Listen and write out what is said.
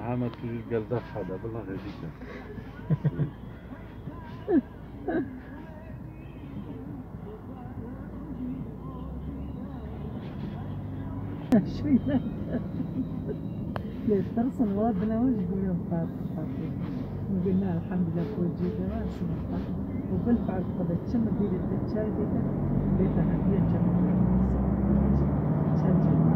همه توی گلده خدا بلا غیریکه شوية لا ترسل الولد بلا وجه يقولوا فاطمة وقلنا الحمد لله كوجي ما سمعت وبالفعل قد تشم دير الدجاج بيتها بيتها هي جميلة